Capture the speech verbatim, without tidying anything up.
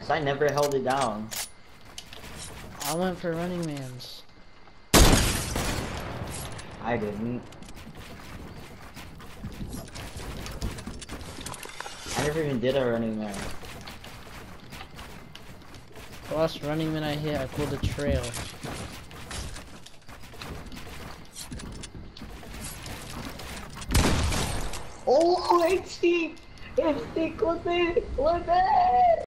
Cause I never held it down. I went for running man's. I didn't. I never even did a running man. The last running man I hit, I pulled a trail. Oh, Instinct! Instinct, what's it? What's it?